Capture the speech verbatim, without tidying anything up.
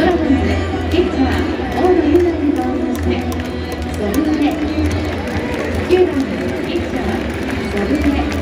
ドラゴンズピッチャー大野雄大に代わりましてソブネきゅうばんピッチャーソブネ